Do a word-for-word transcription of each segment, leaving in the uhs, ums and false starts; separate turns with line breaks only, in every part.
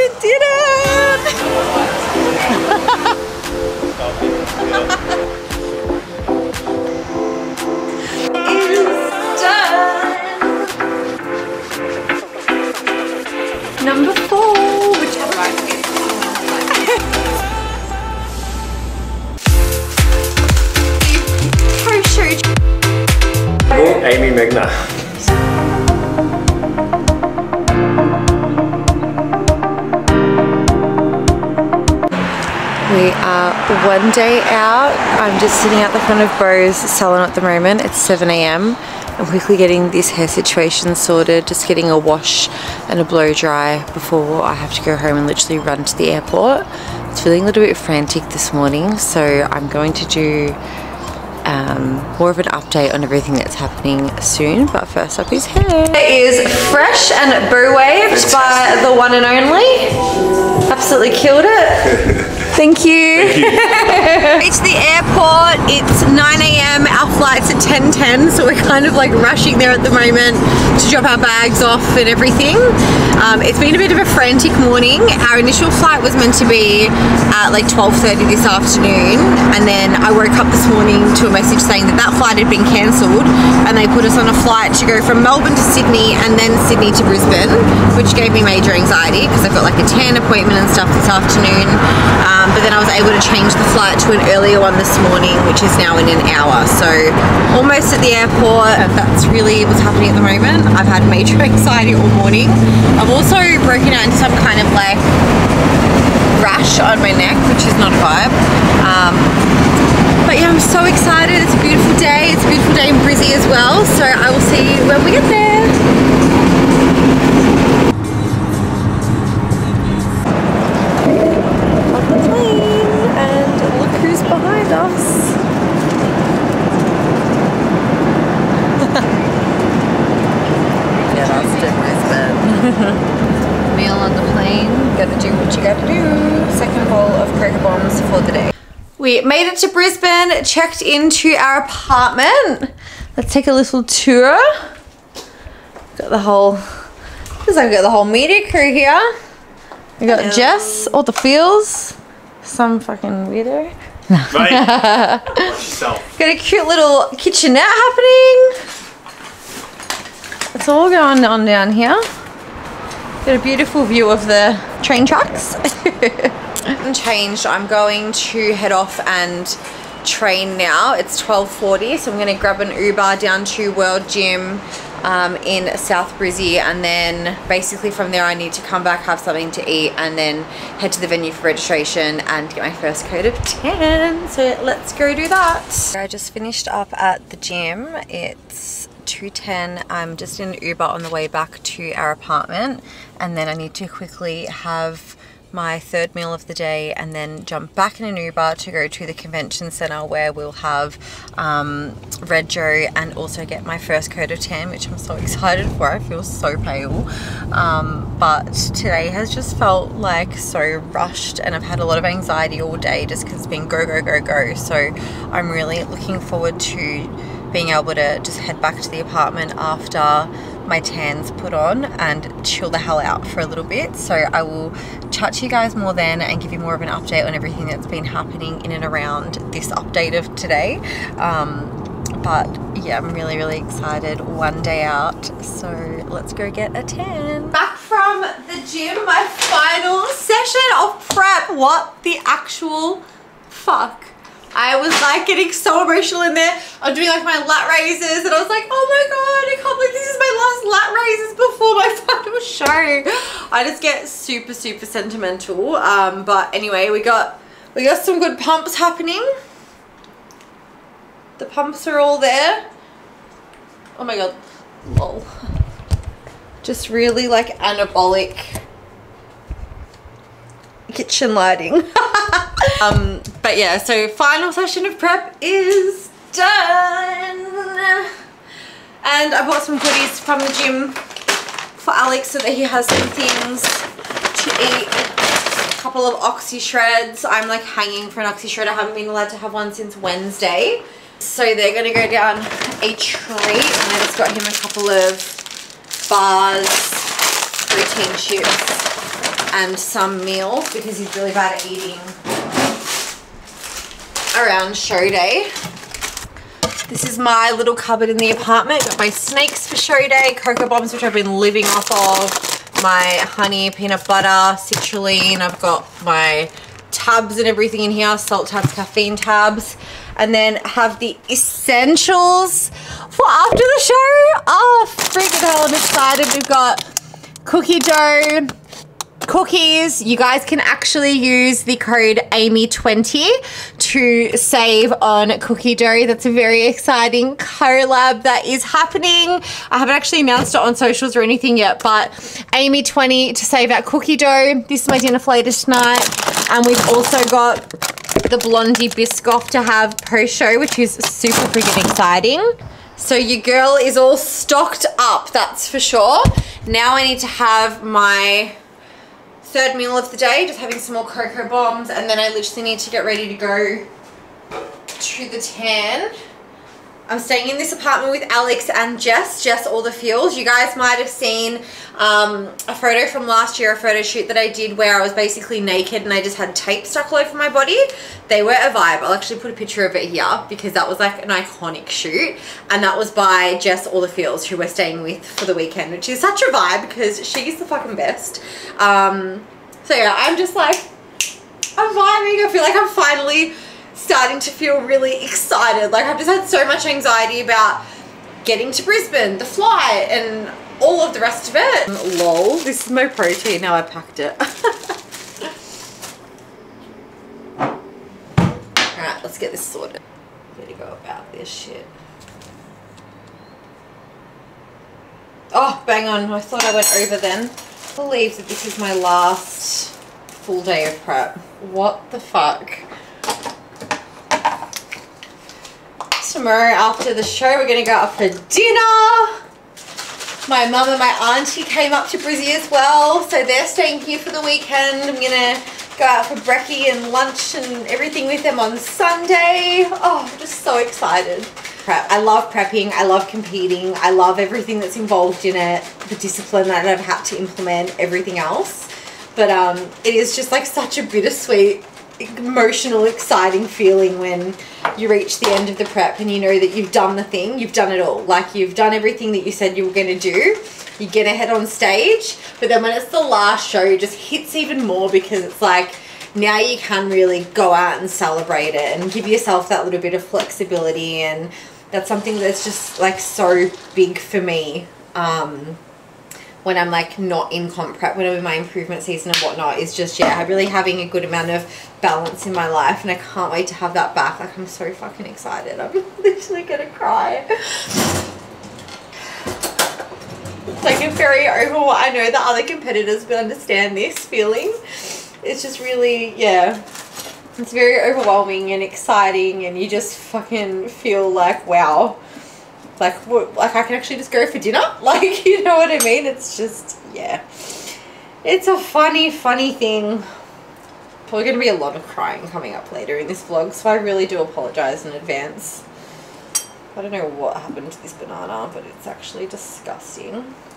did it! It's done! Number four, which is right.
Amy Magna.
We are one day out. I'm just sitting at the front of Bro's salon at the moment. It's seven A M I'm quickly getting this hair situation sorted, just getting a wash and a blow dry before I have to go home and literally run to the airport. It's feeling a little bit frantic this morning, so I'm going to do Um, more of an update on everything that's happening soon, but first up is hair. It is fresh and bow waved by the one and only. Absolutely killed it. Thank you. Thank you. It's the airport. It's nine A M Our flight's at ten ten, so we're kind of like rushing there at the moment to drop our bags off and everything. Um, it's been a bit of a frantic morning. Our initial flight was meant to be at like twelve thirty this afternoon, and then I woke up this morning to a message saying that that flight had been cancelled, and they put us on a flight to go from Melbourne to Sydney and then Sydney to Brisbane, which gave me major anxiety because I've got like a tan appointment and stuff this afternoon. Um, but then I was able to change the flight to an earlier one this morning, which is now in an hour. So almost at the airport. That's really what's happening at the moment. I've had major anxiety all morning. I've also broken out into some kind of like rash on my neck, which is not a vibe. Um, but yeah, I'm so excited. It's a beautiful day. It's a beautiful day in Brizzy as well. So I will see you when we get there. Behind us. Yeah, that's to Brisbane. Meal on the plane. Gotta do what you gotta do. Second bowl of Croker Bombs for the day. We made it to Brisbane, checked into our apartment. Let's take a little tour. Got the whole, looks like we got the whole media crew here. We got Hello. Jess, all the feels. Some fucking weirdo.
Right. Watch yourself.
Got a cute little kitchenette happening. It's all going on down here. Got a beautiful view of the train tracks. I'm changed. I'm going to head off and train now. It's twelve forty, so I'm going to grab an Uber down to World Gym um, in South Brizzy, and then basically from there I need to come back, have something to eat, and then head to the venue for registration and get my first coat of tan. So let's go do that. I just finished up at the gym. It's two ten. I'm just in an Uber on the way back to our apartment, and then I need to quickly have my third meal of the day and then jump back in an Uber to go to the convention center where we'll have um, Rego and also get my first coat of tan, which I'm so excited for. I feel so pale, um, but today has just felt like so rushed, and I've had a lot of anxiety all day just because it's been go go go go. So I'm really looking forward to being able to just head back to the apartment after my tan's put on and chill the hell out for a little bit. So I will chat to you guys more then and give you more of an update on everything that's been happening in and around this update of today. Um, but yeah, I'm really really excited. One day out, so let's go get a tan. Back from the gym, my final session of prep. What the actual fuck? I was like getting so emotional in there. I'm doing like my lat raises and I was like, oh my god, I can't believe this is my last lat raises before my final show. I just get super super sentimental. Um, but anyway, we got we got some good pumps happening. The pumps are all there. Oh my god, lol. Just really like anabolic kitchen lighting. um but yeah, so final session of prep is done, and I bought some goodies from the gym for Alex so that he has some things to eat. A couple of oxy shreds. I'm like hanging for an oxy shred. I haven't been allowed to have one since Wednesday, so they're gonna go down a treat. And I just got him a couple of bars, protein chips. and some meals because he's really bad at eating around show day. This is my little cupboard in the apartment. Got my snakes for show day, cocoa bombs, which I've been living off of, my honey, peanut butter, citrulline. I've got my tabs and everything in here, salt tabs, caffeine tabs, and then have the essentials for after the show. Oh, freaking hell, I'm excited. We've got cookie dough, cookies. You guys can actually use the code Amy twenty to save on cookie dough. That's a very exciting collab that is happening. I haven't actually announced it on socials or anything yet, but Amy twenty to save that cookie dough. This is my dinner for later tonight. And we've also got the Blondie Biscoff to have post-show, which is super freaking exciting. So your girl is all stocked up, that's for sure. Now I need to have my third meal of the day, just having some more cocoa bombs, and then I literally need to get ready to go to the tan. I'm staying in this apartment with Alex and Jess, Jess All the Feels. You guys might have seen um, a photo from last year, a photo shoot that I did where I was basically naked and I just had tape stuck all over my body. They were a vibe. I'll actually put a picture of it here because that was like an iconic shoot, and that was by Jess All the Feels, who we're staying with for the weekend, which is such a vibe because she's the fucking best. Um, so yeah, I'm just like, I'm vibing. I feel like I'm finally starting to feel really excited. Like I've just had so much anxiety about getting to Brisbane, the flight, and all of the rest of it. Lol, this is my protein, now I packed it. Alright, let's get this sorted. Way to go about this shit. Oh, bang on, I thought I went over then. I believe that this is my last full day of prep. What the fuck? Tomorrow after the show we're gonna go out for dinner. My mum and my auntie came up to Brizzy as well, so they're staying here for the weekend. I'm gonna go out for brekkie and lunch and everything with them on Sunday. Oh, I'm just so excited. Prep. I love prepping, I love competing, I love everything that's involved in it, the discipline that I've had to implement, everything else. But um, it is just like such a bittersweet, emotional, exciting feeling when you reach the end of the prep and you know that you've done the thing, you've done it all. Like you've done everything that you said you were going to do. You get ahead on stage, but then when it's the last show, it just hits even more because it's like now you can really go out and celebrate it and give yourself that little bit of flexibility, and that's something that's just like so big for me. Um, when I'm like not in comp prep, when I'm in my improvement season and whatnot, is just, yeah, really having a good amount of balance in my life, and I can't wait to have that back. Like I'm so fucking excited. I'm literally gonna cry. It's like a very overwhelming. I know that other competitors will understand this feeling. It's just really, yeah, it's very overwhelming and exciting, and you just fucking feel like, wow. Like, what, like I can actually just go for dinner? Like, you know what I mean? It's just, yeah. It's a funny, funny thing. Probably going to be a lot of crying coming up later in this vlog, so I really do apologise in advance. I don't know what happened to this banana, but it's actually disgusting.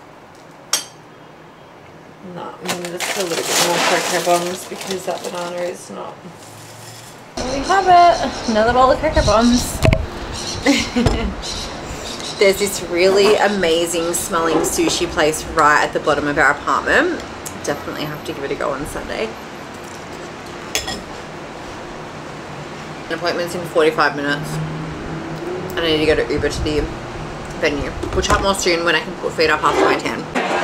No, I'm going to just put a little bit more cocoa bombs because that banana is not... There we have it. Another bowl of cocoa bombs. There's this really amazing smelling sushi place right at the bottom of our apartment. Definitely have to give it a go on Sunday. An appointment's in forty-five minutes. And I need to go to Uber to the venue. We'll chat more soon when I can put feet up after my tan.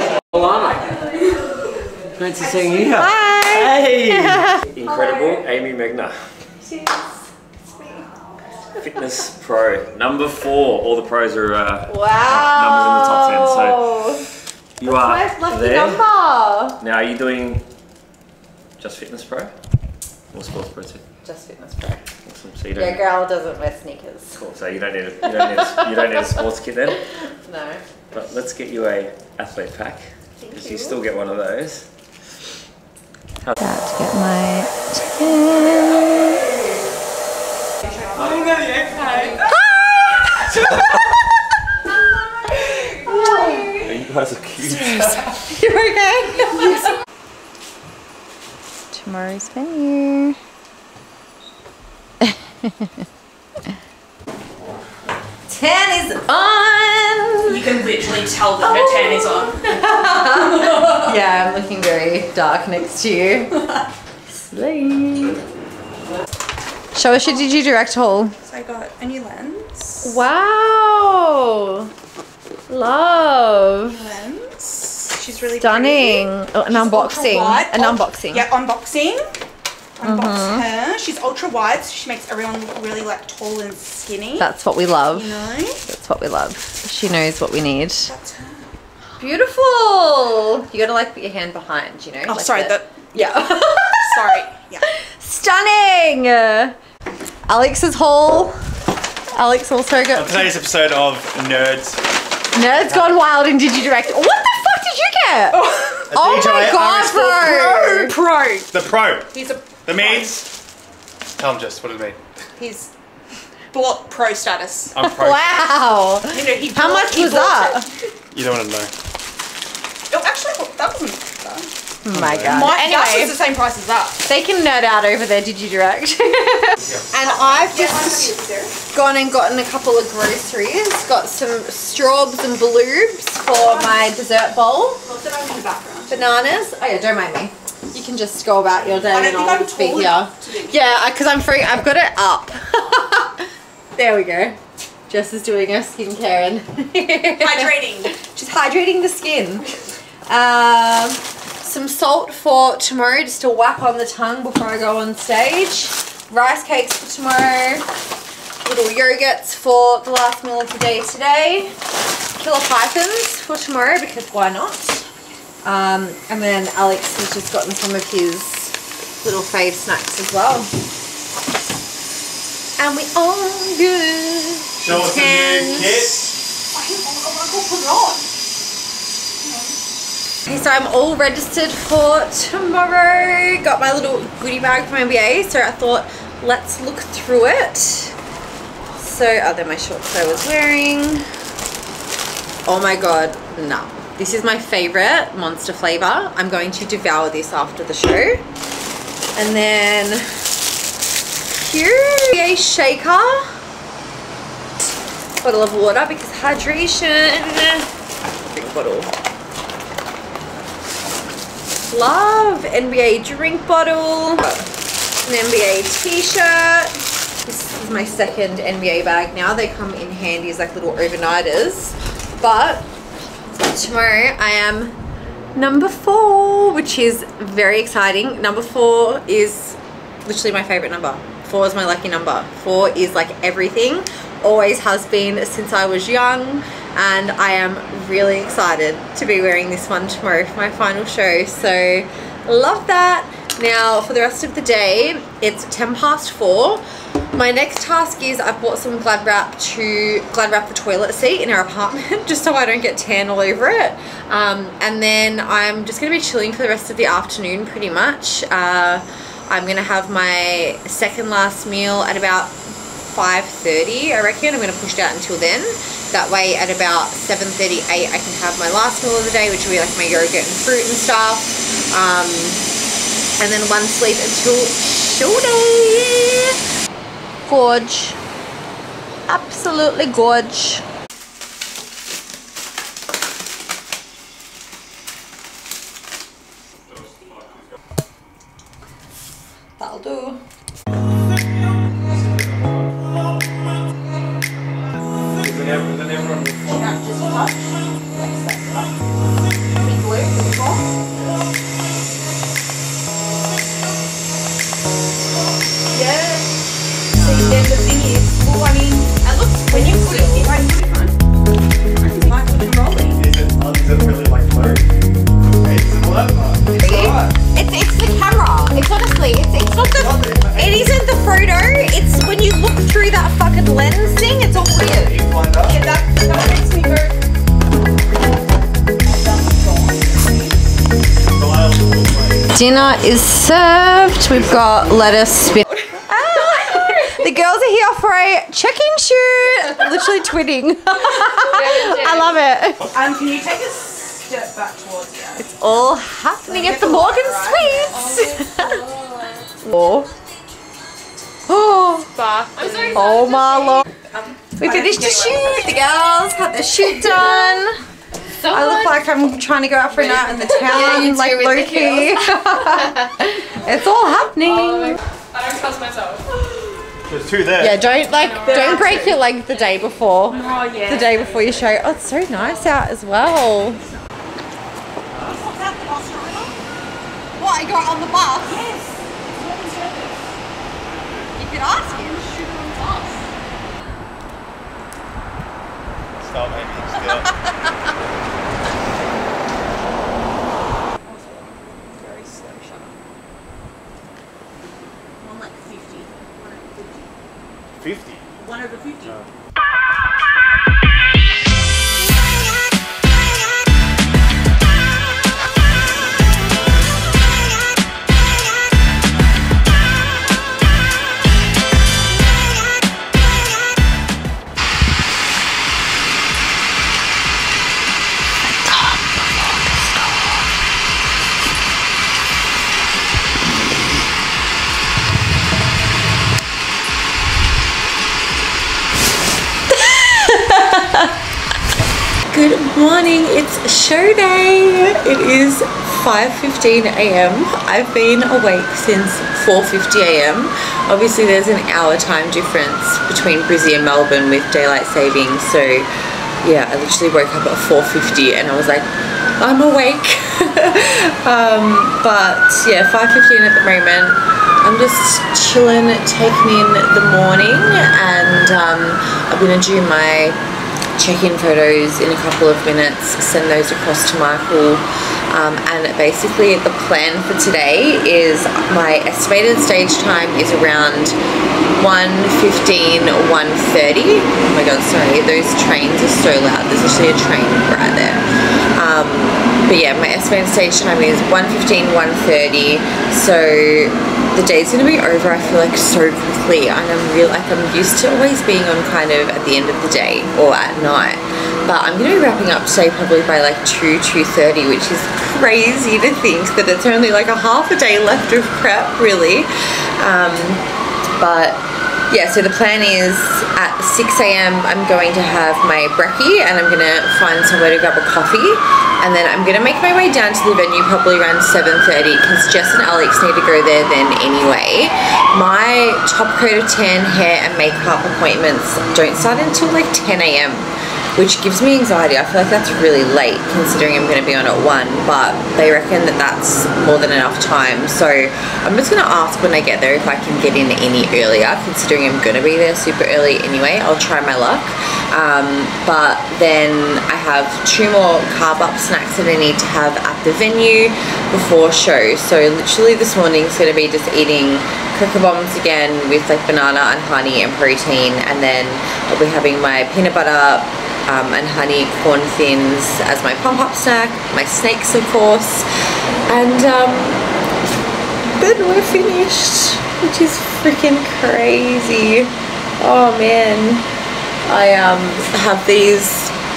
Alana, great to see you here.
Hi!
Hey! Incredible Amy Megna.
Cheers.
Fitness Pro, number four. All the pros are uh,
wow.
numbers in the top ten. So you That's are my lucky there. Number. Now, are you doing just Fitness Pro or Sports Pro too?
Just Fitness Pro.
Awesome. So you don't.
Your girl doesn't wear sneakers.
Cool. So you don't need a, you don't need a, you don't need a sports kit then.
No.
But let's get you a athlete pack because you. you still get one of those. About
to get my tan.
I'm gonna be okay.
Hi!
You guys are cute.
You're okay? tomorrow's menu. Tan is on!
You can literally tell that her tan is on.
Yeah, I'm looking very dark next to you. Slay. Show us your Did You Direct haul.
So I got a new lens.
Wow! Love.
Lens. She's really
stunning. Oh, an
She's
unboxing.
ultra-wide.
An
Ult-
unboxing.
Yeah, unboxing. Unbox
Mhm.
her. She's ultra wide, so she makes everyone look really like tall and skinny.
That's what we love.
You know?
That's what we love. She knows what we need.
That's her.
Beautiful. You gotta like put your hand behind, you know?
Oh,
like
sorry.
the-
The,
Yeah.
sorry. Yeah.
Stunning. Alex's haul. Alex also
On
got
today's episode of Nerds.
Nerds Gone Wild and Did You Direct. What the fuck did you get?
Oh,
Oh
D J
my god, bro.
pro.
The pro.
He's a.
The means. Tell them just what does it mean?
He's bought pro status.
I'm pro.
Wow.
You know, he
How
bought-
much
he
was
bought
that?
it.
You don't want to know.
Oh, actually, that wasn't bad.
Oh my god.
My,
Anyway.
that was the same price as that.
They can nerd out over there, Did You Direct? And I've just gone and gotten a couple of groceries. Got some straws and bloobs for my dessert bowl.
What's it in the background?
Bananas. Oh yeah, don't mind me. You can just go about your day
I don't
and
think
I'll
I'm
just be
tall
here.
enough to do this.
Yeah, because I'm free. I've got it up. There we go. Jess is doing her skincare and
Hydrating.
she's hydrating the skin. Um, some salt for tomorrow just to whack on the tongue before I go on stage. Rice cakes for tomorrow. Little yogurts for the last meal of the day today. Killer pythons for tomorrow because why not? Um, and then Alex has just gotten some of his little fave snacks as well. And we all good.
Show us the new kit.
Okay, so I'm all registered for tomorrow. Got my little goodie bag from N B A, so I thought let's look through it. So, oh, they're my shorts I was wearing. Oh my god, no. This is my favorite Monster flavor. I'm going to devour this after the show. And then here, a shaker. Bottle of water because hydration. Drink bottle. Love N B A drink bottle. An N B A t-shirt. This is my second N B A bag now. They come in handy as like little overnighters. But tomorrow I am number four, which is very exciting. Number four is literally my favorite number. Four is my lucky number. Four is like everything. Always has been since I was young. And I am really excited to be wearing this one tomorrow for my final show. So love that. Now for the rest of the day, it's ten past four. My next task is I've bought some Glad Wrap to Glad Wrap the toilet seat in our apartment just so I don't get tan all over it. Um, and then I'm just going to be chilling for the rest of the afternoon pretty much. Uh, I'm going to have my second last meal at about five thirty, I reckon. I'm going to push it out until then. That way at about seven thirty, eight, I can have my last meal of the day, which will be like my yogurt and fruit and stuff. Um, and then one sleep until show day. Gorge. Absolutely gorge. That'll do. Dinner is served. We've got lettuce, spinach. Ah, the girls are here for a check-in shoot. Literally twinning. I love it.
Um, can you take a step back towards you?
It's all happening at the Morgan Suites. Oh,
Bar.
I'm so excited.
oh my lord.
Um,
We finished the shoot. The girls had the shoot done.
So
I look like I'm trying to go out for a night in the town,
you
like
do with the
low-key. It's all happening.
Oh, I don't trust myself.
There's two there.
Yeah, don't like, don't break your leg the day before.
Oh yeah.
The day before your show. Oh, it's so nice out as well. What, I got on the bus?
Yes.
You could ask him.
Stop making me scared.
Very slow shot. One like fifty. One over fifty.
Fifty.
One over fifty.
No.
Good morning, it's show day. It is five fifteen a m I've been awake since four fifty a m Obviously there's an hour time difference between Brisbane and Melbourne with daylight savings, so yeah, I literally woke up at four fifty and I was like, I'm awake. um, but yeah, five fifteen at the moment. I'm just chilling, taking in the morning, and um, I'm gonna do my check-in photos in a couple of minutes, send those across to Michael, um, and basically the plan for today is my estimated stage time is around one fifteen, one thirty. Oh my god, sorry, those trains are so loud. There's actually a train right there. Um, but yeah, my estimated stage time is one fifteen, one thirty, so the day's gonna be over, I feel like, so quickly, and I'm real like I'm used to always being on kind of at the end of the day or at night, but I'm gonna be wrapping up today probably by like two, two thirty, which is crazy to think that it's only like a half a day left of prep, really. Um, but yeah, so the plan is at six a m I'm going to have my brekkie, and I'm gonna find somewhere to grab a coffee, and then I'm gonna make my way down to the venue probably around seven thirty, because Jess and Alex need to go there then anyway. My top coat of tan, hair and makeup appointments don't start until like ten a m, which gives me anxiety. I feel like that's really late considering I'm going to be on at one, but they reckon that that's more than enough time. So I'm just going to ask when I get there if I can get in any earlier, considering I'm going to be there super early anyway. I'll try my luck. Um, but then I have two more carb up snacks that I need to have at the venue before show. So literally this morning is going to be just eating cracker bombs again with like banana and honey and protein, and then I'll be having my peanut butter Um, and honey corn thins as my pump up snack, my snakes of course, and um, then we're finished, which is freaking crazy. Oh man, I um, have these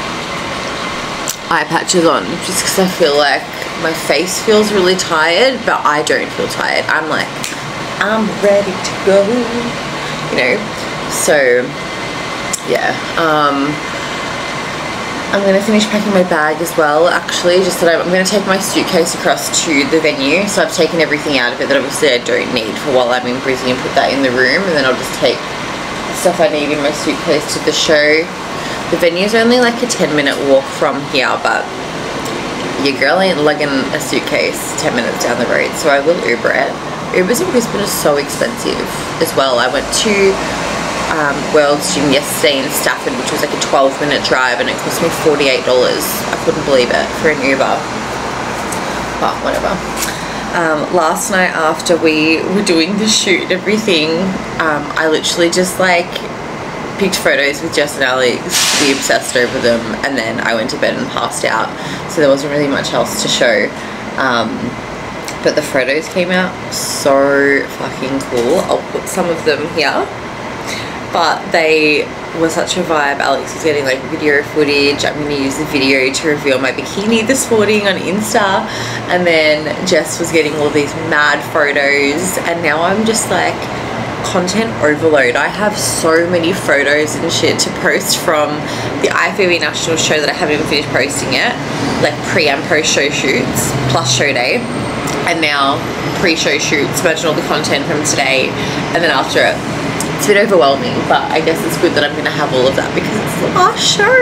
eye patches on just because I feel like my face feels really tired, but I don't feel tired. I'm like, I'm ready to go, you know, so yeah. um, I'm going to finish packing my bag as well, actually, just that I'm, I'm going to take my suitcase across to the venue. So I've taken everything out of it that obviously I don't need for while I'm in Brisbane and put that in the room, and then I'll just take the stuff I need in my suitcase to the show. The venue's only like a ten minute walk from here, but your girl ain't lugging a suitcase ten minutes down the road, so I will Uber it. Ubers in Brisbane are so expensive as well. I went to Um, World's Gym yesterday in Stafford, which was like a twelve minute drive, and it cost me forty-eight dollars. I couldn't believe it for an Uber, but whatever. Um, last night after we were doing the shoot and everything, um, I literally just like picked photos with Jess and Alex, we obsessed over them, and then I went to bed and passed out, so there wasn't really much else to show. Um, but the photos came out so fucking cool. I'll put some of them here. but they were such a vibe. Alex was getting like video footage. I'm going to use the video to reveal my bikini this morning on Insta, and then Jess was getting all these mad photos, and now I'm just like content overload. I have so many photos and shit to post from the I F B B National show that I haven't even finished posting yet, like pre and post show shoots plus show day, and now pre-show shoots. Imagine all the content from today and then after it. It's a bit overwhelming, but I guess it's good that I'm going to have all of that because it's the last show.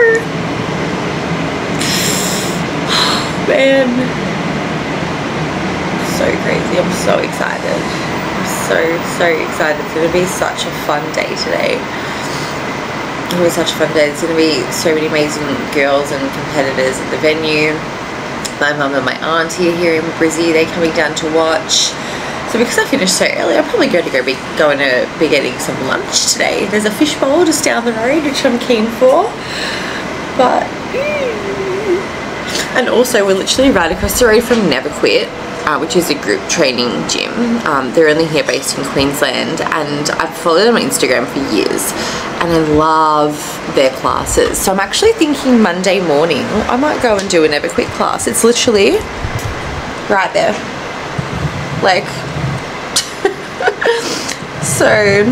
Man, so crazy. I'm so excited. I'm so so excited. It's going to be such a fun day today. It's going to be such a fun day. There's going to be so many amazing girls and competitors at the venue. My mum and my auntie are here in Brizzy. They're coming down to watch. So because I finished so early, I'm probably going to go be going to be getting some lunch today. There's a fish bowl just down the road, which I'm keen for. But and also we're literally right across the road from Never Quit, uh, which is a group training gym. Um, they're only here based in Queensland, and I've followed them on Instagram for years, and I love their classes. So I'm actually thinking Monday morning I might go and do a Never Quit class. It's literally right there, like. So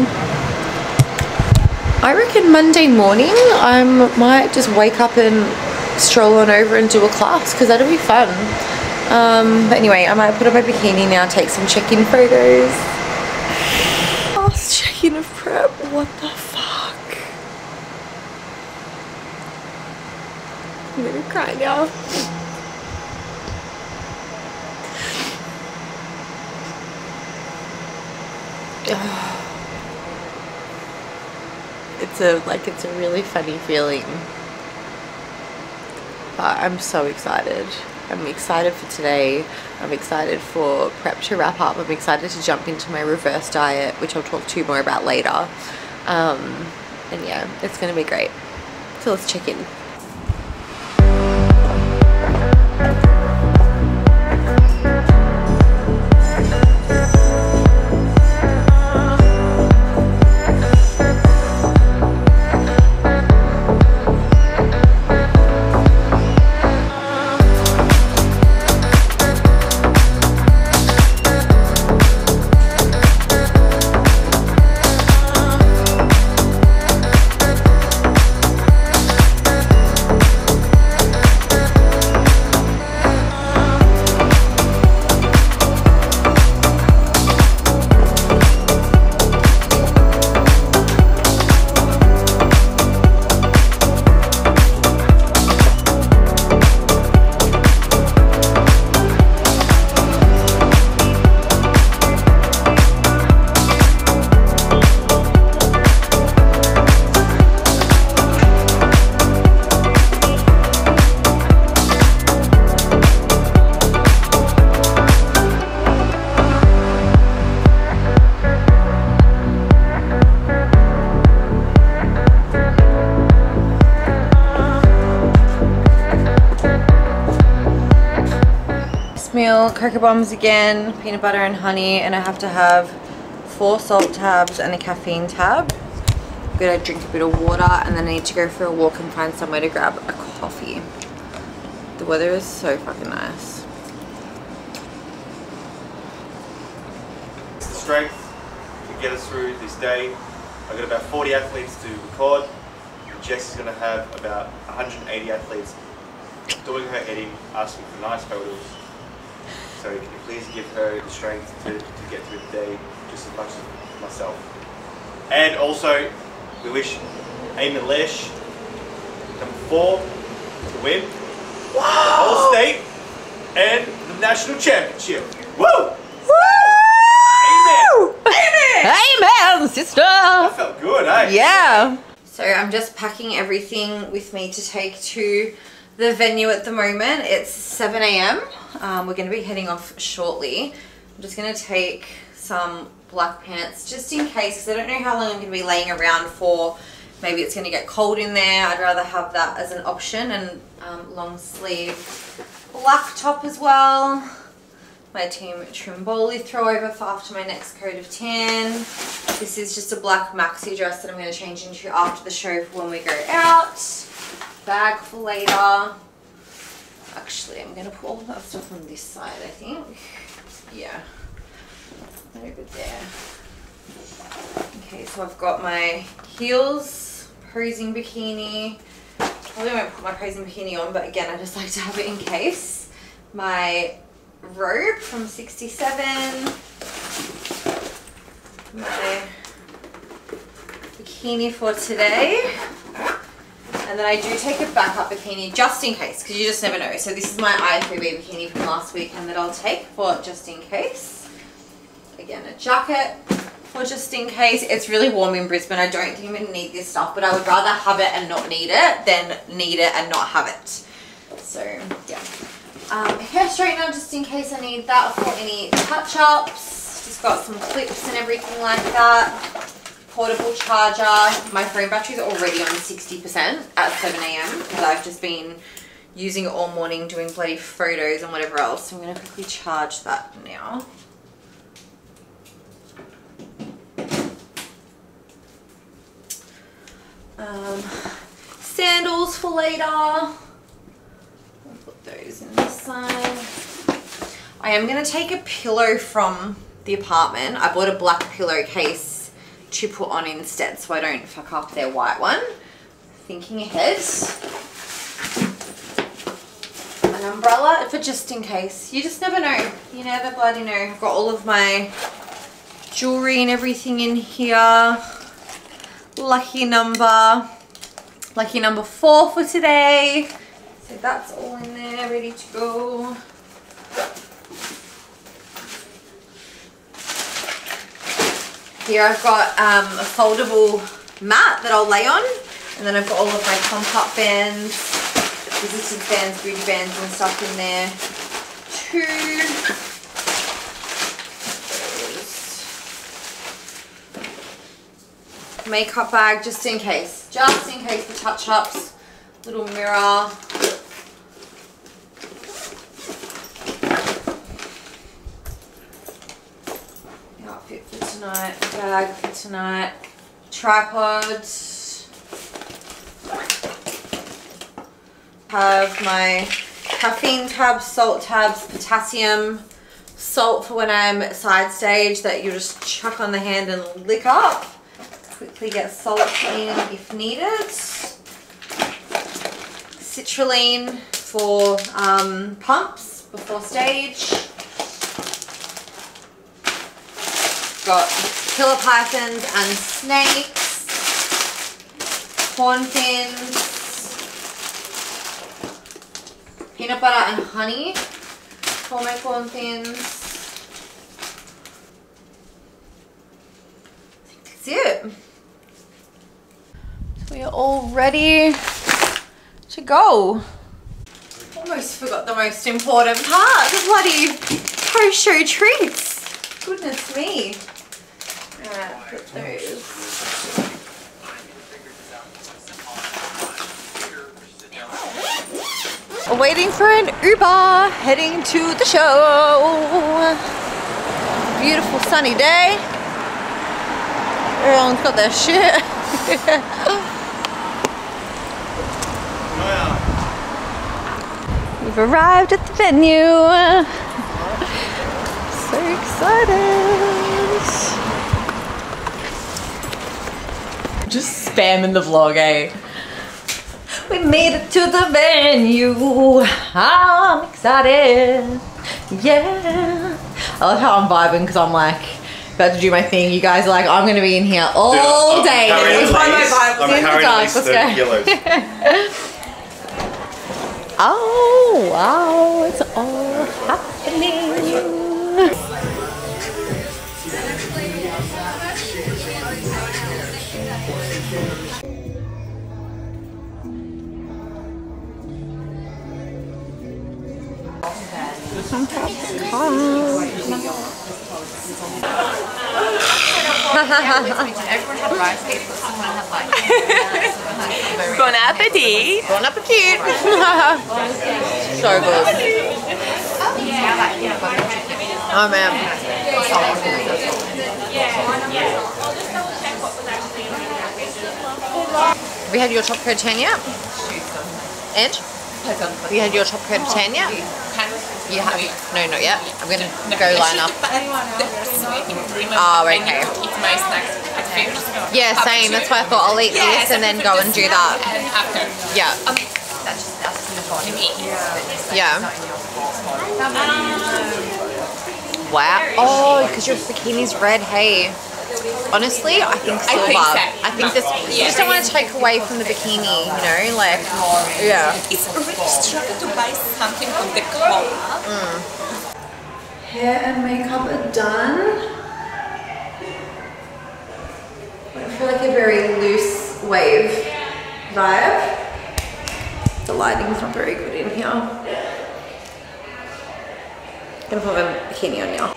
I reckon Monday morning I might just wake up and stroll on over and do a class because that'll be fun. Um, but anyway, I might put on my bikini now, take some check-in photos. Last check-in of prep. What the fuck? I'm gonna cry now. It's a like it's a really funny feeling, but I'm so excited. I'm excited for today. I'm excited for prep to wrap up. I'm excited to jump into my reverse diet, which I'll talk to you more about later. Um, and yeah, it's gonna be great. So let's check in. Meal, cocoa bombs again, peanut butter and honey, and I have to have four salt tabs and a caffeine tab. I'm gonna drink a bit of water, and then I need to go for a walk and find somewhere to grab a coffee. The weather is so fucking nice.
Strength to get us through this day. I've got about forty athletes to record. Jess is going to have about one hundred eighty athletes doing her editing, asking for nice photos. So can you please give her the strength to, to get through the day just as much as myself. And also, we wish Eamon Lesh number four to win wow. the whole state and the national championship. Woo! Woo! Amen! Amen!
Amen, sister!
That felt good, eh?
Yeah. So I'm just packing everything with me to take to the venue at the moment. It's seven A M Um, we're going to be heading off shortly. I'm just going to take some black pants just in case, because I don't know how long I'm going to be laying around for. Maybe it's going to get cold in there. I'd rather have that as an option. And um, long sleeve black top as well. my Team Trimboli throw over for after my next coat of tan. This is just a black maxi dress that I'm going to change into after the show for when we go out. Bag for later. Actually, I'm going to put all that stuff on this side, I think. Yeah. Over there. Okay, so I've got my heels, posing bikini. Probably won't put my posing bikini on, but again, I just like to have it in case. My robe from sixty-seven. My bikini for today. And then I do take a backup bikini just in case, because you just never know. So this is my I three B bikini from last weekend that I'll take for just in case. Again, a jacket for just in case. It's really warm in Brisbane. I don't think I'm going to need this stuff, but I would rather have it and not need it than need it and not have it. So, yeah. Um, hair straightener just in case I need that for any touch-ups. Just got some clips and everything like that. Portable charger. My phone battery is already on sixty percent at seven A M because I've just been using it all morning doing bloody photos and whatever else. So I'm going to quickly charge that now. Um, sandals for later. I'll put those in this side. I am going to take a pillow from the apartment. I bought a black pillowcase to put on instead so I don't fuck up their white one. Thinking ahead. An umbrella for just in case. You just never know. You never bloody know. I've got all of my jewelry and everything in here. Lucky number. Lucky number four for today. So that's all in there, ready to go. Here I've got um, a foldable mat that I'll lay on, and then I've got all of my compact bands, resistance bands, beauty bands and stuff in there too. Makeup bag just in case, just in case for touch-ups. Little mirror. Outfit for tonight, bag for tonight, tripod. Have my caffeine tabs, salt tabs, potassium, salt for when I'm side stage that you just chuck on the hand and lick up. Quickly get salt in if needed. Citrulline for um, pumps before stage. Got killer pythons and snakes, corn fins, peanut butter and honey for my corn fins. I think that's it. So we are all ready to go. Almost forgot the most important part, the bloody post-show treats. Goodness me. Alright, put those. Waiting for an Uber, heading to the show. Beautiful sunny day. Everyone's got their shit. We've arrived at the venue. So excited. Just spamming the vlog, eh? We made it to the venue. I'm excited. Yeah. I love how I'm vibing because I'm like about to do my thing. You guys are like, I'm going to be in here all Dude, day.
I'm
Find my vibe.
I'm carrying at least thirty kilos.
Oh, wow. It's all happening.
Bon appetit.
Bon appetit. So good. Oh man. Have you had your top coat tan yet? Ed? Have you had your top coat tan yet? You have? No, not yet. I'm gonna go line up. Oh, okay. Yeah, same. That's why I thought I'll eat this and then go and do that. Yeah. Yeah. Wow. Oh, because your bikini's red, hey. Honestly, I think silver. I think, so. I think this. You just don't want to take away from the bikini, you know, like. Yeah.
It's really struggle to buy something from the cold.
Mm. Hair and makeup are done. I feel like a very loose wave vibe. The lighting's not very good in here. I'm gonna put my bikini on now.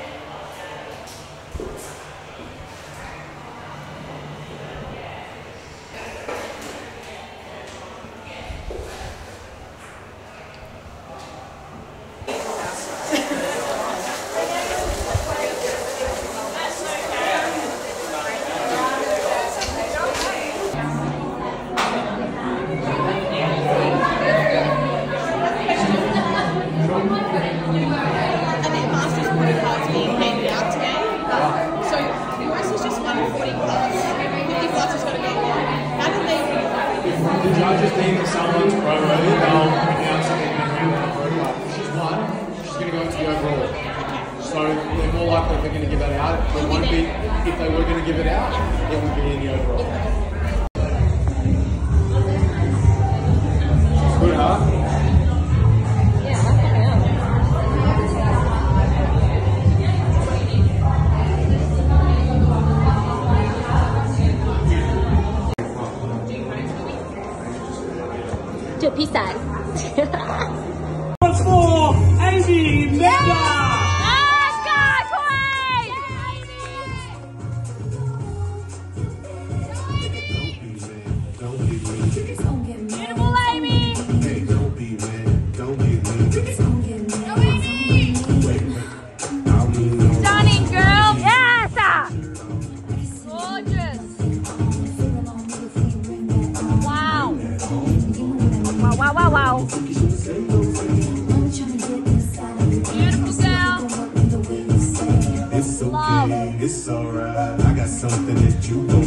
Once more, Amy Mega!
It's alright, I got something that you don't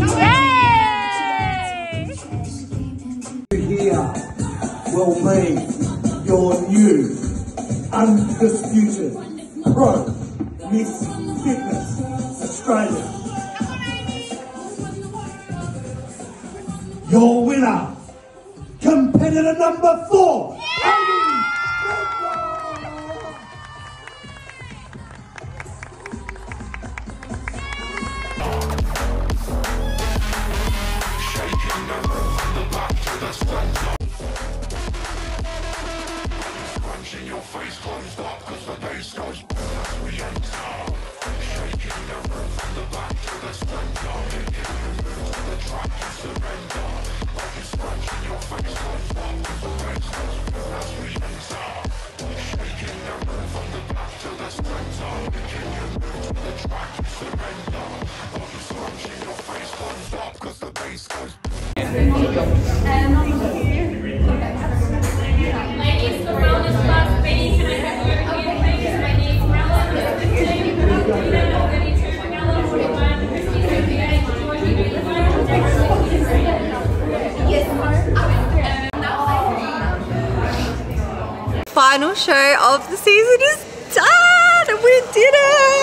like. Here will be your new undisputed pro Miss Fitness Australia. Your winner, competitor number four.
Final show of the season is done and we did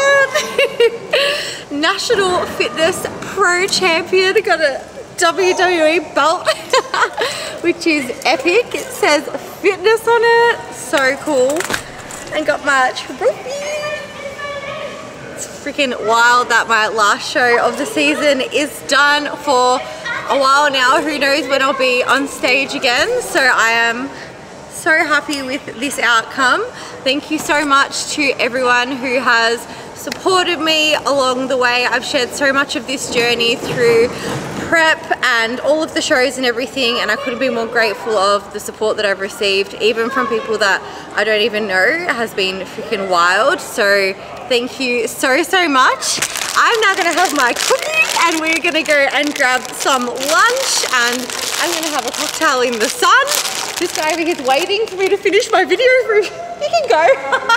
it! National Fitness Pro Champion, got a W W E belt which is epic. It says fitness on it, so cool. And got my trophy. It's freaking wild that my last show of the season is done for a while now. Who knows when I'll be on stage again, so I am so happy with this outcome. Thank you so much to everyone who has supported me along the way. I've shared so much of this journey through prep and all of the shows and everything, and I couldn't be more grateful of the support that I've received, even from people that I don't even know. It has been freaking wild. So thank you so, so much. I'm now gonna have my cookies and we're gonna go and grab some lunch, and I'm gonna have a cocktail in the sun. This guy over here is waiting for me to finish my video. You can go.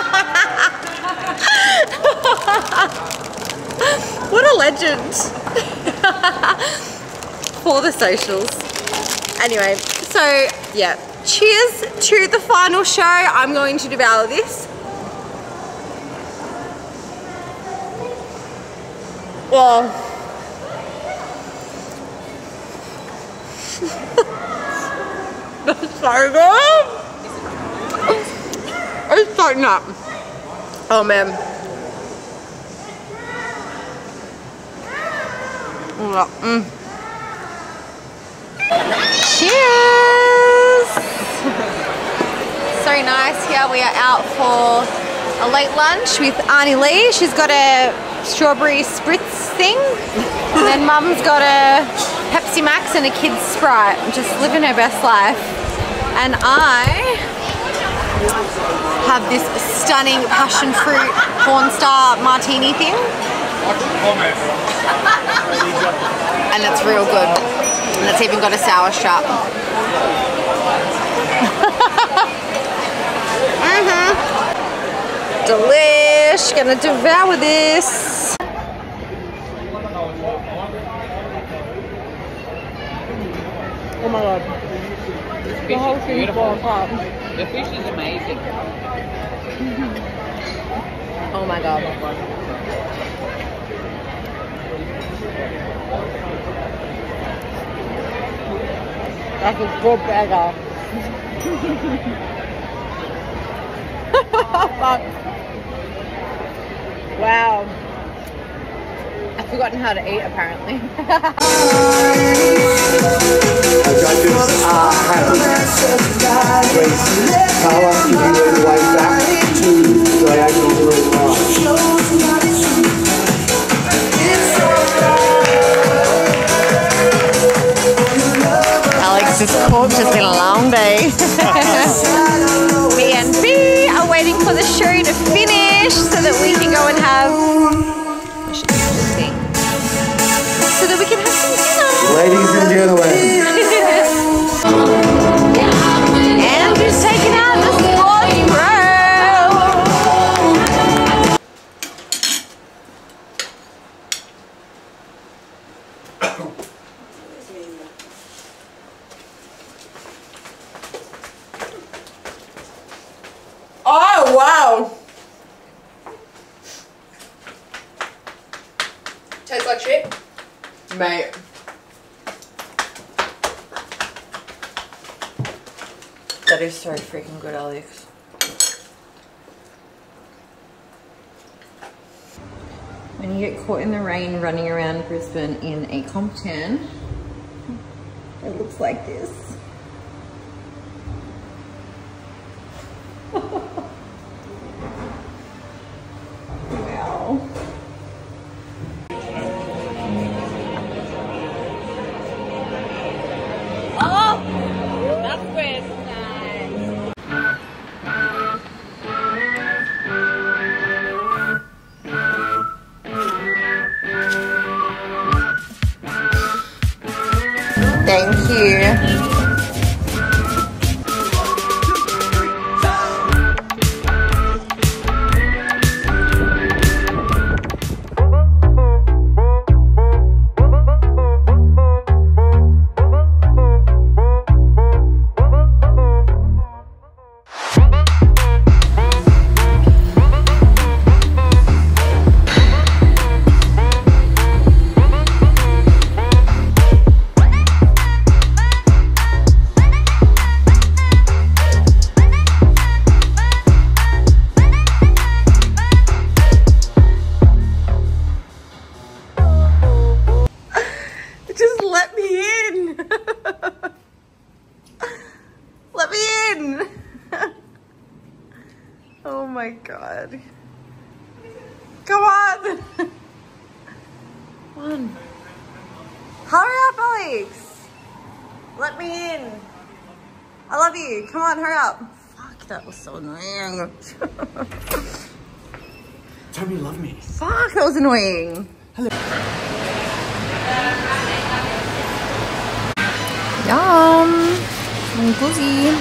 What a legend. For the socials. Anyway, so yeah, cheers to the final show. I'm going to devour this. Well, that's so good. It's so nut. Oh man. Mm. Cheers! So nice. Here we are out for a late lunch with Arnie Lee. She's got a strawberry spritz thing, and then Mum's got a Pepsi Max and a kid's Sprite. Just living her best life. And I have this stunning passion fruit Porn Star martini thing. And it's real good. And it's even got a sour strap. Mm-hmm. Delish. Gonna devour this. Oh my god.
This fish is beautiful. The fish is amazing.
Oh my god. That's a good burger. Wow. I've forgotten how to eat apparently.
I got this uh, hat. Race colour, you can go the way back to diagonal blue line.
Alex is cooked, it's been a long day. Me and B are waiting for the show to finish so that we can go and have I should just see. So that we can have some dinner.
Ladies and gentlemen.
And we've taken out the sports bro. Oh wow! Tastes like shit, mate. That is so freaking good, Alex. When you get caught in the rain running around Brisbane in a comp tan, it looks like this. Wow. Oh, that's where it's nice. Thank you. Just let me in. Let me in. Oh my god. Come on. Come on. Hurry up, Alex, let me in. I love you. Come on, hurry up. Fuck, that was so annoying.
Tell me you love me.
Fuck, that was annoying.
Hello.
Yum. I'm boozy.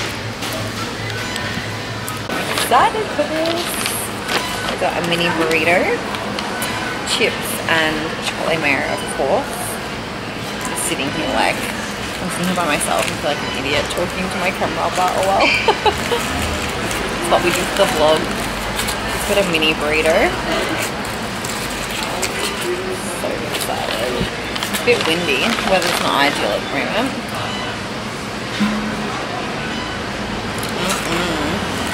Excited for this. I got a mini burrito, chips, and chocolate mayo, of course. Just sitting here like, I'm sitting here by myself. I feel like an idiot talking to my camera, but oh well. That's what we do for the vlog. Just got a mini burrito. So excited. It's a bit windy. Weather's not ideal at the moment. Mm-mm.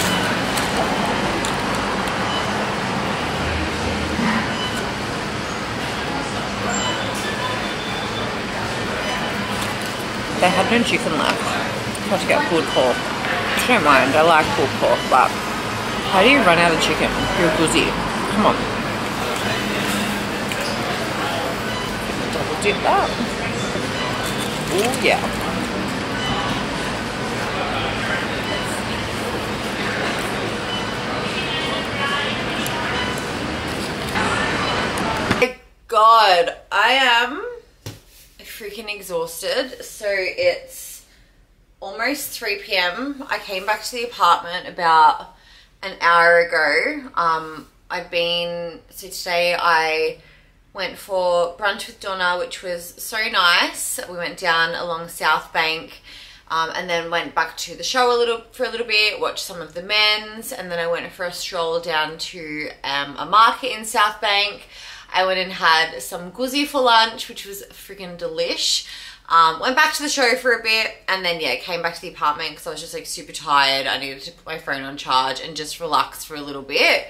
They had no chicken left. I had to get pulled pork. I don't mind, I like pulled pork, but how do you run out of chicken? You're busy. Come on. Double dip that. Oh yeah. God, I am freaking exhausted. So it's almost three p m I came back to the apartment about an hour ago. Um, I've been, so today I went for brunch with Donna, which was so nice. We went down along South Bank um, and then went back to the show a little for a little bit, watched some of the men's, and then I went for a stroll down to um, a market in South Bank. I went and had some guzzi for lunch, which was freaking delish. Um, went back to the show for a bit, and then yeah, came back to the apartment because I was just like super tired. I needed to put my phone on charge and just relax for a little bit.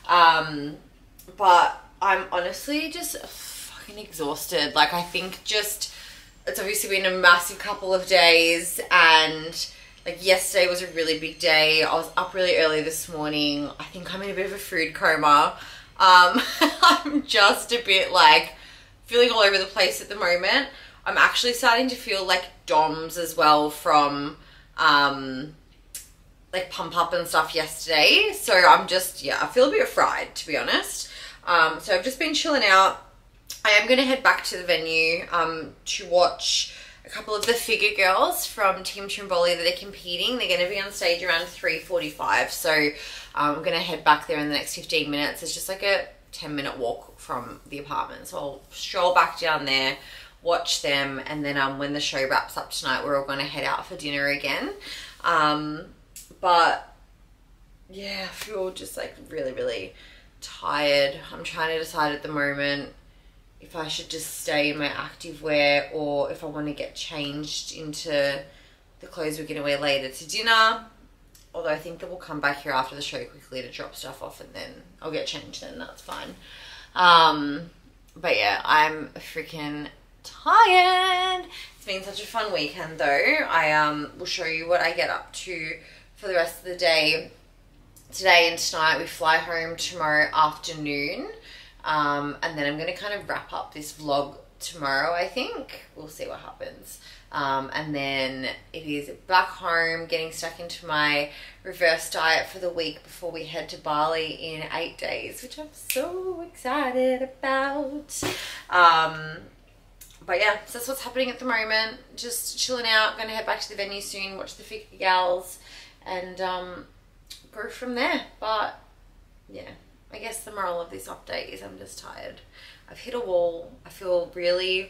Um, but I'm honestly just fucking exhausted. Like I think just, it's obviously been a massive couple of days, and like yesterday was a really big day. I was up really early this morning. I think I'm in a bit of a food coma. Um, I'm just a bit like feeling all over the place at the moment. I'm actually starting to feel like D O M S as well from um, like pump up and stuff yesterday. So I'm just, yeah, I feel a bit fried, to be honest. Um, so I've just been chilling out. I am going to head back to the venue um, to watch a couple of the figure girls from Team Trimboli that are competing. They're going to be on stage around three forty-five. So um, I'm going to head back there in the next fifteen minutes. It's just like a ten minute walk from the apartment. So I'll stroll back down there, watch them, and then um, when the show wraps up tonight, we're all going to head out for dinner again. Um, but yeah, I feel just like really, really tired. I'm trying to decide at the moment if I should just stay in my activewear or if I want to get changed into the clothes we're going to wear later to dinner. Although I think that we'll come back here after the show quickly to drop stuff off, and then I'll get changed then, that's fine. Um, but yeah, I'm freaking tired. It's been such a fun weekend though. I um will show you what I get up to for the rest of the day. Today and tonight we fly home tomorrow afternoon. Um, and then I'm going to kind of wrap up this vlog tomorrow, I think. We'll see what happens. Um, and then it is back home, getting stuck into my reverse diet for the week before we head to Bali in eight days, which I'm so excited about. Um, but yeah, so that's what's happening at the moment. Just chilling out, going to head back to the venue soon, watch the figure gals, and um, go from there. But yeah, I guess the moral of this update is I'm just tired. I've hit a wall. I feel really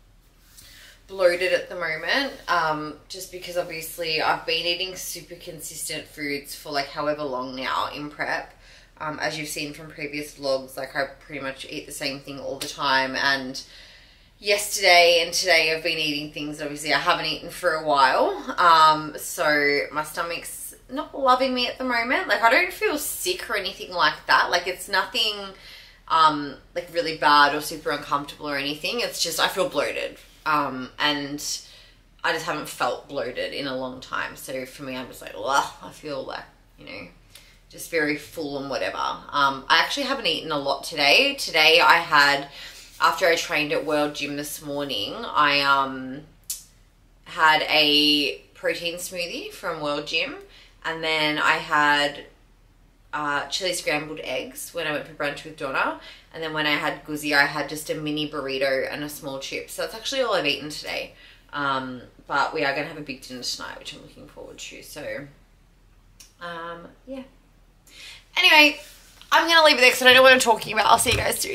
bloated at the moment, um, just because obviously I've been eating super consistent foods for like however long now in prep. Um, as you've seen from previous vlogs, like I pretty much eat the same thing all the time, and yesterday and today I've been eating things obviously I haven't eaten for a while. Um, so my stomach's not loving me at the moment. Like I don't feel sick or anything like that. Like it's nothing um, like really bad or super uncomfortable or anything. It's just I feel bloated. Um, and I just haven't felt bloated in a long time. So for me, I'm just like, ugh, I feel like, you know, just very full and whatever. Um, I actually haven't eaten a lot today. Today I had after I trained at World Gym this morning, I um had a protein smoothie from World Gym, and then I had uh, chili scrambled eggs when I went for brunch with Donna, and then when I had Guzzi, I had just a mini burrito and a small chip. So that's actually all I've eaten today. Um, but we are going to have a big dinner tonight, which I'm looking forward to. So, um, yeah. Anyway, I'm going to leave it there because I don't know what I'm talking about. I'll see you guys soon.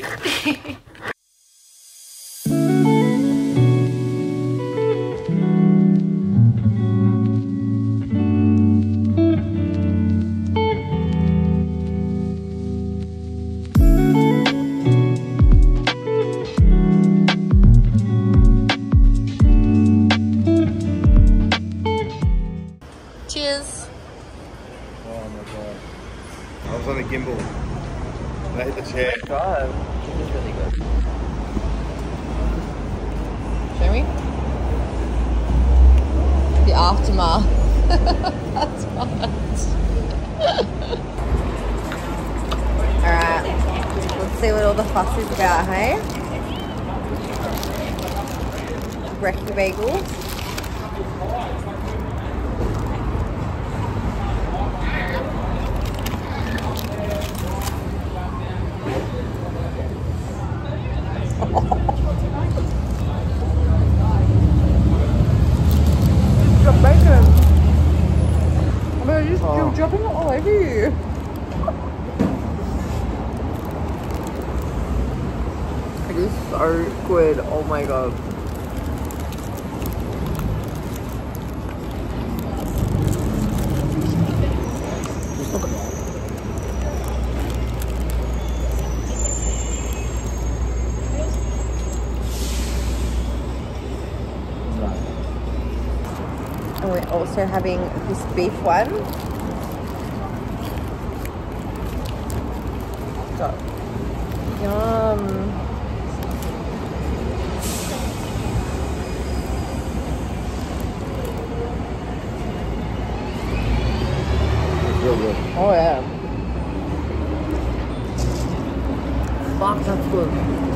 Cheers.
Oh my god. I was on a gimbal. And I hit the chair.
God, this is really good. Show me. The aftermath. That's fun. Alright, let's see what all the fuss is about, hey? Brekkie bagels. Got bacon. I mean, just, oh. You're dropping it all over you. It is so good. Oh my god. And we're also having this beef one. So, yum.
Real good.
Oh yeah. Fuck, that's good.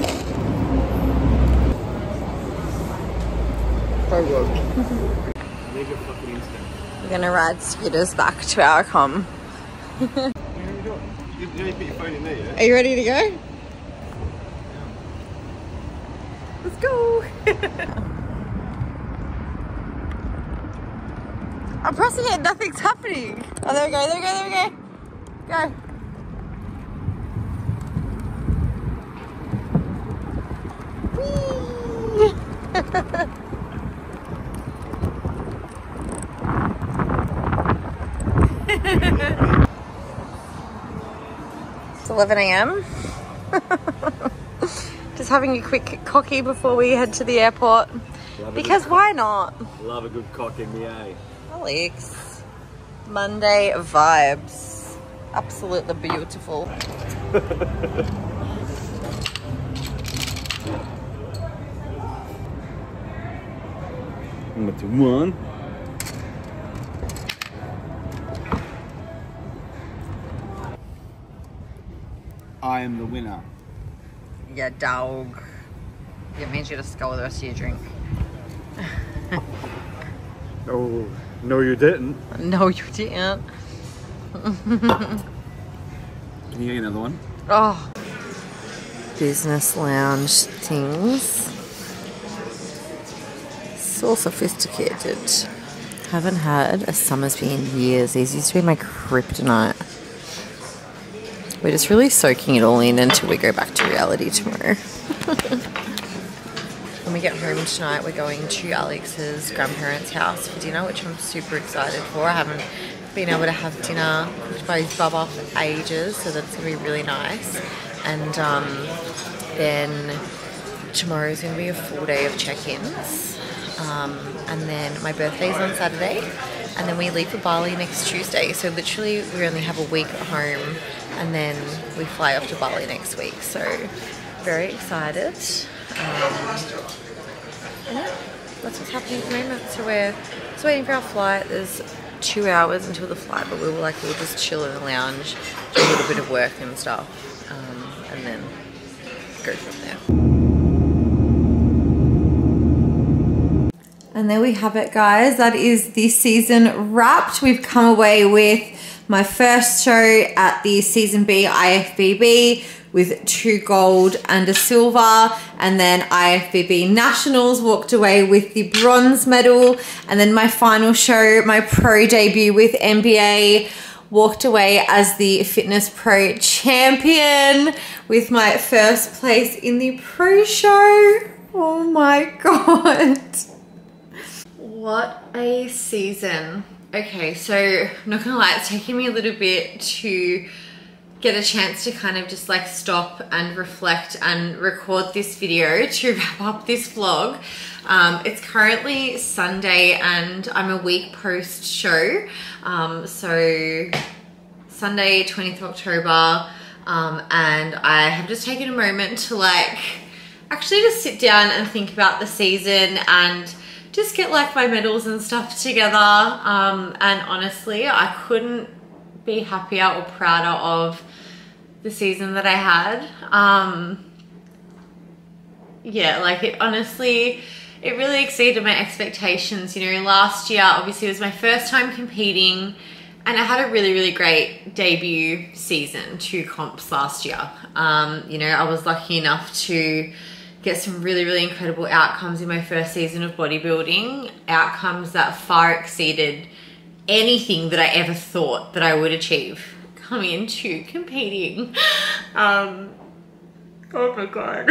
So good. We're gonna ride scooters back to our com.
You know you put your phone in there, yeah?
Are you ready to go? Yeah. Let's go! I'm pressing it, nothing's happening. Oh, there we go, there we go, there we go. Go. Whee! It's eleven A M Just having a quick cocky before we head to the airport. Because why not?
Love a good cock in the A.
Alex. Monday vibes. Absolutely beautiful.
Number two, one.
I am the winner.
Yeah, dog. It means you just go with the rest of your drink.
Oh, no you didn't.
No, you didn't.
Can you get another one?
Oh. Business lounge things. So sophisticated. Haven't had a Summersby in years. These used to be my kryptonite. We're just really soaking it all in until we go back to reality tomorrow. When we get home tonight, we're going to Alex's grandparents' house for dinner, which I'm super excited for. I haven't been able to have dinner cooked by his bubba for ages, so that's going to be really nice. And um, then tomorrow's going to be a full day of check-ins. Um, and then my birthday's on Saturday, and then we leave for Bali next Tuesday. So literally we only have a week at home, and then we fly off to Bali next week. So very excited. Um, and yeah, that's what's happening at the moment. So we're just waiting for our flight. There's two hours until the flight, but we were like, we'll just chill in the lounge, do a little bit of work and stuff, um, and then go from there. And there we have it, guys. That is the season wrapped. We've come away with my first show at the Season B I F B B with two gold and a silver, and then I F B B Nationals, walked away with the bronze medal, and then my final show, my pro debut with N B A, walked away as the Fitness Pro champion with my first place in the pro show. Oh my God. What a season. Okay, so I'm not gonna lie, it's taking me a little bit to get a chance to kind of just like stop and reflect and record this video to wrap up this vlog. Um, it's currently Sunday and I'm a week post show. Um, so Sunday, twentieth of October, um, and I have just taken a moment to like actually just sit down and think about the season and just get like my medals and stuff together. Um, and honestly, I couldn't be happier or prouder of the season that I had. Um, yeah, like it honestly, it really exceeded my expectations. You know, last year obviously it was my first time competing, and I had a really, really great debut season, two comps last year. Um, you know, I was lucky enough to get some really, really incredible outcomes in my first season of bodybuilding, outcomes that far exceeded anything that I ever thought that I would achieve coming into competing. Um, oh my God.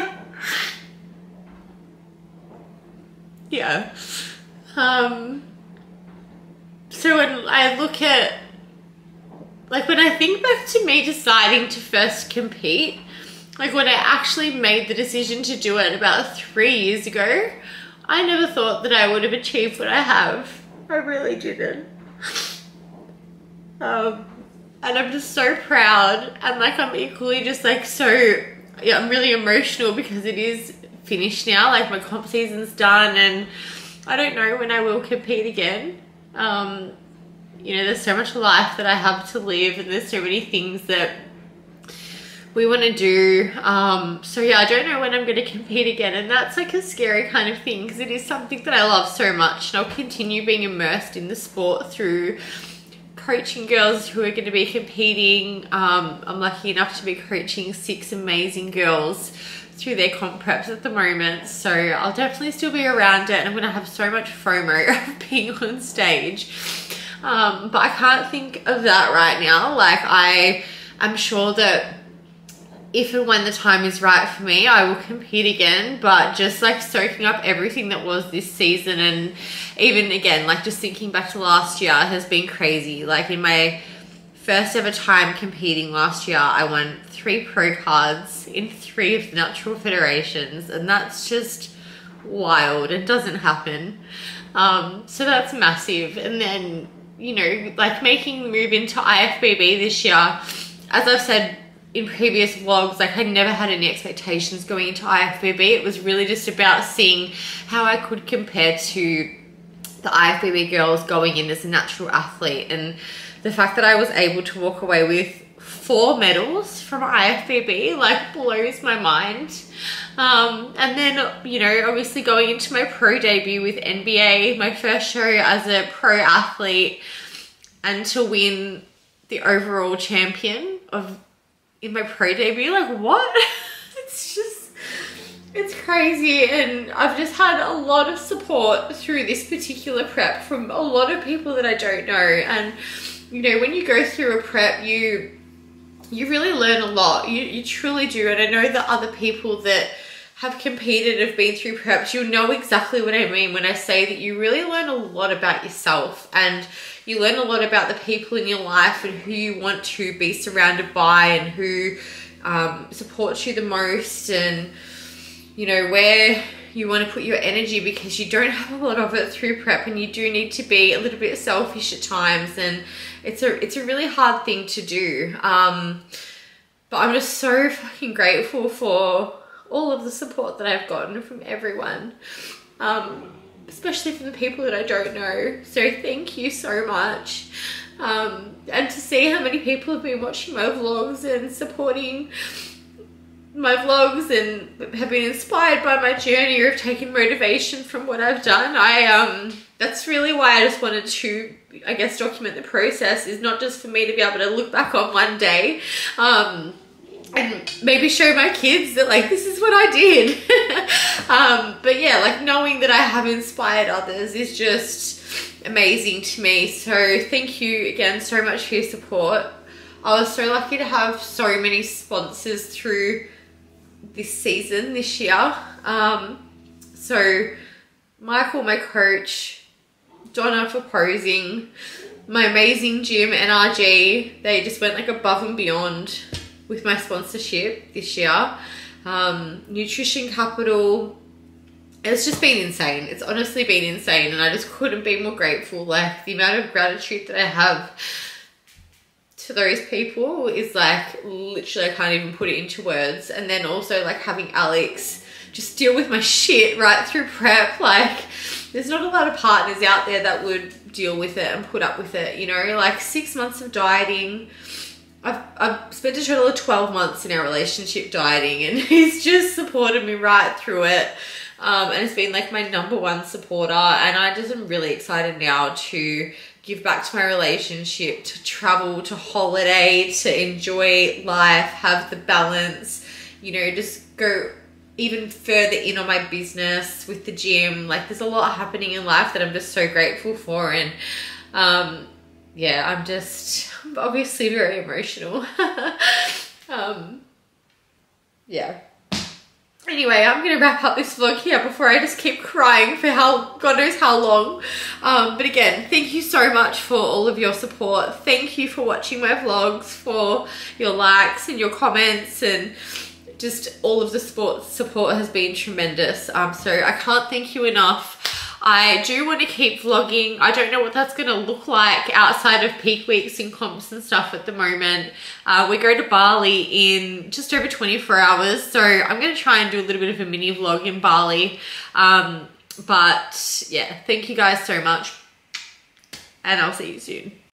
Yeah. Um, so when I look at, like when I think back to me deciding to first compete, like when I actually made the decision to do it about three years ago, I never thought that I would have achieved what I have. I really didn't. Um, and I'm just so proud, and like I'm equally just like so, yeah, I'm really emotional because it is finished now. Like my comp season's done and I don't know when I will compete again. Um, you know, there's so much life that I have to live and there's so many things that we want to do. Um, so yeah, I don't know when I'm going to compete again, and that's like a scary kind of thing because it is something that I love so much, and I'll continue being immersed in the sport through coaching girls who are going to be competing. Um, I'm lucky enough to be coaching six amazing girls through their comp preps at the moment, so I'll definitely still be around it, and I'm going to have so much FOMO of being on stage. Um, but I can't think of that right now. Like I, I'm sure that if and when the time is right for me, I will compete again, but just like soaking up everything that was this season, and even again, like just thinking back to last year has been crazy. Like in my first ever time competing last year, I won three pro cards in three of the natural federations, and that's just wild. It doesn't happen. Um, so that's massive. And then, you know, like making the move into I F B B this year, as I've said in previous vlogs, like I never had any expectations going into I F B B. It was really just about seeing how I could compare to the I F B B girls going in as a natural athlete, and the fact that I was able to walk away with four medals from I F B B like blows my mind. Um, and then, you know, obviously going into my pro debut with N B A, my first show as a pro athlete, and to win the overall champion of in my pro debut, like what? It's just, it's crazy. And I've just had a lot of support through this particular prep from a lot of people that I don't know. And you know, when you go through a prep, you you really learn a lot. You, you truly do. And I know that other people that have competed, have been through preps, you'll know exactly what I mean when I say that you really learn a lot about yourself, and you learn a lot about the people in your life and who you want to be surrounded by, and who um, supports you the most, and you know, where you want to put your energy, because you don't have a lot of it through prep, and you do need to be a little bit selfish at times, and it's a it's a really hard thing to do. Um, but I'm just so fucking grateful for all of the support that I've gotten from everyone. Um, especially from the people that I don't know. So thank you so much. Um, and to see how many people have been watching my vlogs and supporting my vlogs and have been inspired by my journey or have taken motivation from what I've done. I um that's really why I just wanted to, I guess, document the process, is not just for me to be able to look back on one day um and maybe show my kids that like this is what I did. um but yeah, like knowing that I have inspired others is just amazing to me. So thank you again so much for your support. I was so lucky to have so many sponsors through this season, this year. Um, so Michael, my coach, Donna for posing, my amazing gym, N R G, they just went like above and beyond with my sponsorship this year. Um, Nutrition Capital, it's just been insane. It's honestly been insane, and I just couldn't be more grateful. Like the amount of gratitude that I have to those people is like literally I can't even put it into words. And then also like having Alex just deal with my shit right through prep. Like there's not a lot of partners out there that would deal with it and put up with it, you know. Like six months of dieting, I've, I've spent a total of twelve months in our relationship dieting, and he's just supported me right through it. Um, and it's been like my number one supporter, and I just am really excited now to give back to my relationship, to travel, to holiday, to enjoy life, have the balance, you know, just go even further in on my business with the gym. Like there's a lot happening in life that I'm just so grateful for. And um, yeah, I'm just I'm obviously very emotional. um, yeah. Anyway, I'm going to wrap up this vlog here before I just keep crying for how, God knows how long. Um, but again, thank you so much for all of your support. Thank you for watching my vlogs, for your likes and your comments, and just all of the support, support has been tremendous. Um, so I can't thank you enough. I do want to keep vlogging. I don't know what that's going to look like outside of peak weeks and comps and stuff at the moment. Uh, we go to Bali in just over twenty-four hours. So I'm going to try and do a little bit of a mini vlog in Bali. Um, but yeah, thank you guys so much. And I'll see you soon.